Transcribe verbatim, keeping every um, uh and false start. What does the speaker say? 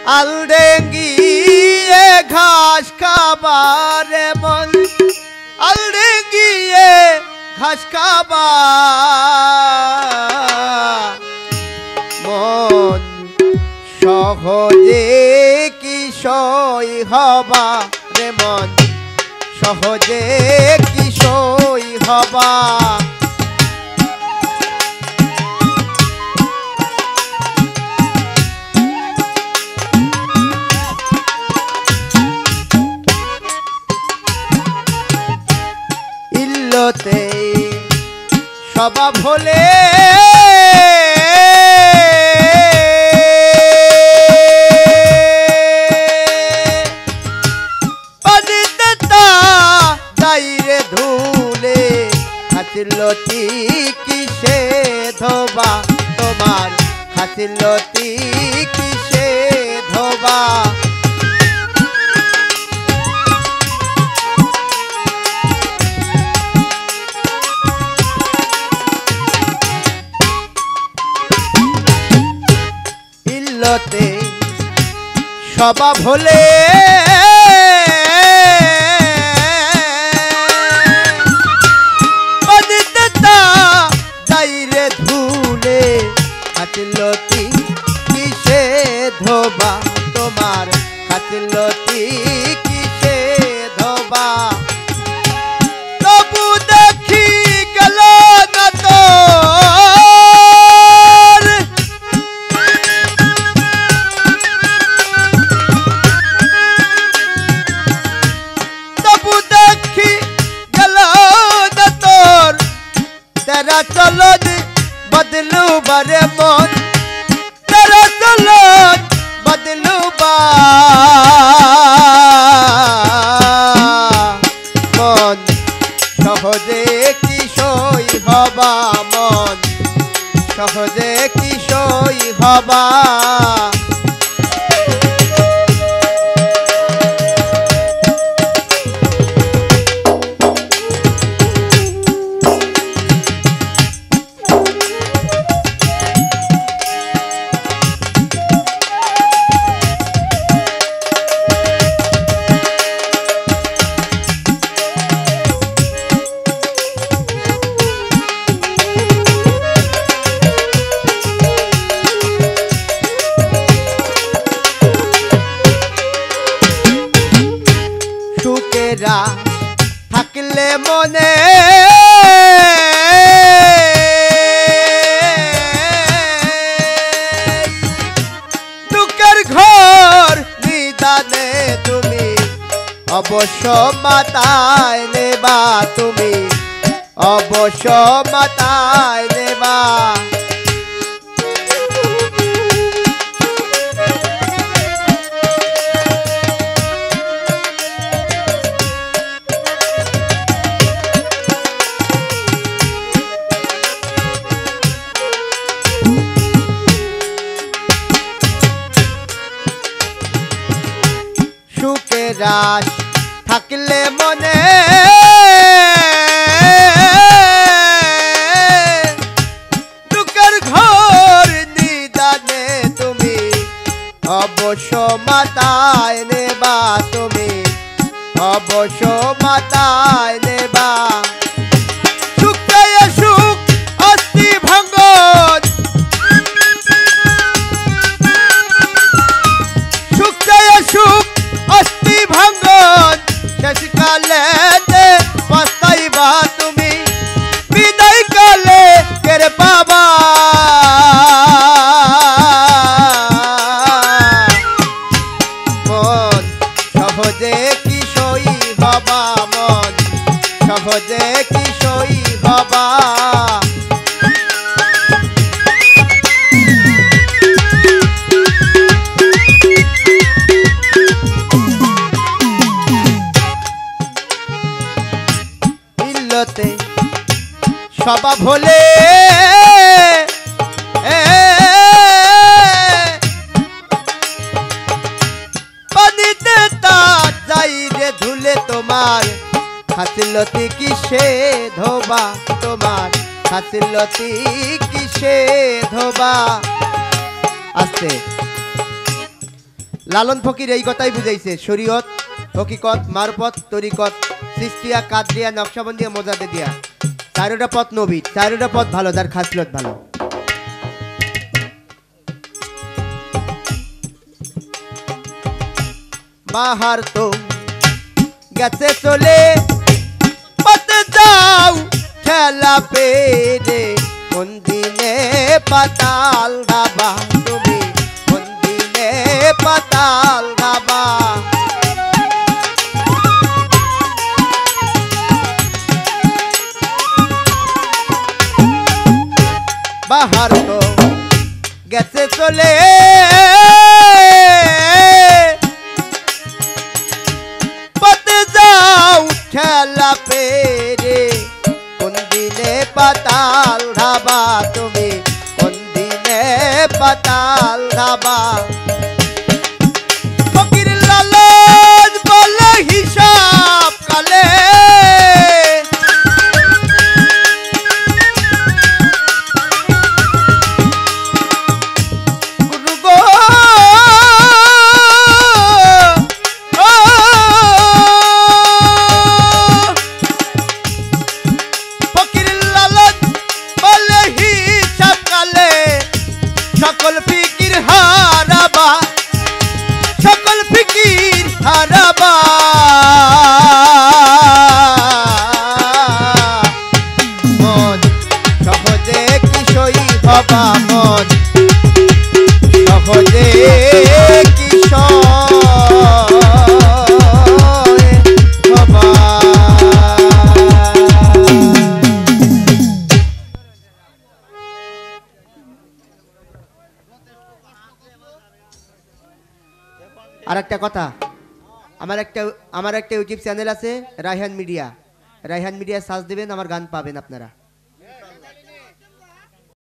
আলডেঙ্গিয়ে ঘাস খাবারে মন আলডেঙ্গিয়ে ঘাস খাবা মন সহজে কি সই হবা রে মন সহজে কি সই হবা ইল্লতে স্বভাব হলে পানিতে তা যাইরে ধুলে খাতিলতি কিসে ধোবা তোমার খাতিলতি কিসে ধোবা স্বভাব হলে পানিতে তা যাইরে ধুলে খাতিলতি কিসে ধোবা তোমার খাতিলতি কিসে ধোবা তবু দেখি গেল না তো तेरा चलन बदलू बारे मन तेरा चलन बदलू बा मन सहजे कि सई हबा मन सहजे कि सई हबा থাকলে মনে দুঃখের ঘর নিদানে তুমি অবশ্য মাতায় নেবা তুমি অবশ্য মাতায় নেবা রাস থাকলে মনে দুঃখের ঘর নিদানে তুমি অবশ্য মাতায় নেবা তুমি অবশ্য মাতায় নেবা সুখে সুখ অস্থি ভাঙ্গন সুখে সুখ অস্থি ভাঙ্গন শেষকালে পস্তাইবা তুমি বিদায় কালে কের পাবা মন সহজে কি সই হবা মন সহজে কি সই হবা স্বভাব হলে পানিতে তা যাইরে ধুলে তোমার খাতিলতি কিসে ধোবা তোমার খাতিলতি কিসে ধোবা আস্তে লালন ফকির এই কথাই বুঝাইছে, শরীয়ত হকিকত মারফত তরিকত সৃষ্টিয়া কাদরিয়া নকশাবন্দিয়া মোজাদে দিয়া চারোটা পথ নবী, চারোটা পথ ভালো, তার খাসলত ভালো। বাহার তো গেছে চলে পথে যাও খেলা পেরে, কোন দিনে পাতাল ধাবা তুমি, কোন দিনে পাতাল ধাবা। বাহার তো গেছে চলে পথে যাও খেলা পেরে, কোন দিনে পাতাল ধাবা তুমি, কোন দিনে পাতাল ধাবা। ফকির লালন বলে হিসাব কালে, সকল ফিকির হারাবা, সকল ফিকির হারাবা। মন সহজে কি সই হবা, মন সহজে কি সই হবা। আর একটা কথা, আমার একটা আমার একটা ইউটিউব চ্যানেল আছে Raihan media, Raihan media search দেবেন, আমার গান পাবেন আপনারা।